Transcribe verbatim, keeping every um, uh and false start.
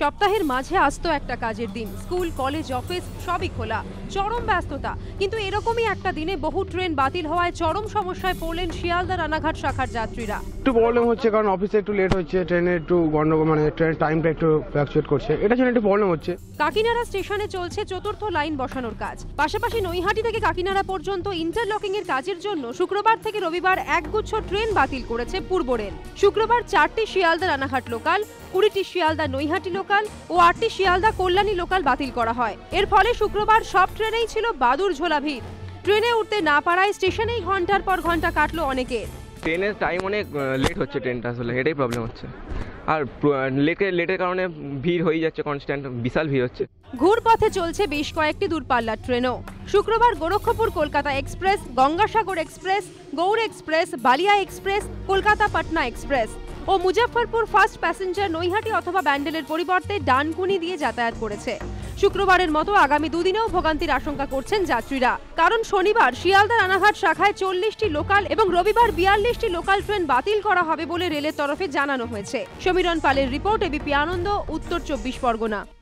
সপ্তাহের মাঝে আসতো একটা কাজের দিন, স্কুল কলেজ অফিস সবই খোলা, চরম ব্যস্ততা। কিন্তু এরকমই একটা দিনে বহু ট্রেন বাতিল হওয়ায় চরম সমস্যায় পড়লেন শিয়ালদা রানাঘাট শাখার যাত্রীরা। একটু প্রবলেম হচ্ছে কারণ অফিসে একটু লেট হচ্ছে, ট্রেনে একটু গন্ডগোল, মানে ট্রেনের টাইমটা একটু ফ্লাকচুয়েট করছে, এটা জন্য একটু প্রবলেম হচ্ছে। কাকিনাড়া স্টেশনে চলছে চতুর্থ লাইন বসানোর কাজ। পাশাপাশি নৈহাটি থেকে কাকিনাড়া পর্যন্ত ইন্টারলকিং এর কাজের জন্য শুক্রবার থেকে রবিবার একগুচ্ছ ট্রেন বাতিল করেছে পূর্ব রেল। শুক্রবার চারটি শিয়ালদা রানাঘাট লোকাল, কুড়িটি শিয়ালদা নৈহাটি লোকাল ও আটটি শিয়ালদা কল্যাণী লোকাল বাতিল করা হয়। এর ফলে শুক্রবার সব ট্রেনেই ছিল বাদুর ঝোলা ভিড়। ট্রেনে উঠতে না পারায় স্টেশনেই ঘন্টার পর ঘন্টা কাটলো অনেকের। ট্রেনের টাইম অনেক লেট হচ্ছে, ট্রেনটা আসলে এটাই প্রবলেম হচ্ছে। আর লেটে লেটের কারণে ভিড় হয়ে যাচ্ছে, কনস্ট্যান্ট বিশাল ভিড় হচ্ছে। ঘুরপথে চলছে বেশ কয়েকটি দূরপাল্লার ট্রেনও। শুক্রবার Gorakhpur Kolkata express, Gangasagar express, Gour express, Ballia express, Kolkata Patna express ও মুজফ্ফরপুর ফার্স্ট প্যাসেঞ্জার নৈহাটি অথবা ব্যান্ডেলের পরিবর্তে ডানকুনি দিয়ে যাতায়াত করেছে। শুক্রবারের মতো আগামী দুদিনেও ভোগান্তির আশঙ্কা করছেন যাত্রীরা, কারণ শনিবার শিয়ালদা রানাঘাট শাখায় চল্লিশটি লোকাল এবং রবিবার বিয়াল্লিশটি লোকাল ট্রেন বাতিল করা হবে বলে রেলের তরফে জানানো হয়েছে। সমীরণ পালের রিপোর্ট, এবিপি আনন্দ, উত্তর চব্বিশ পরগনা।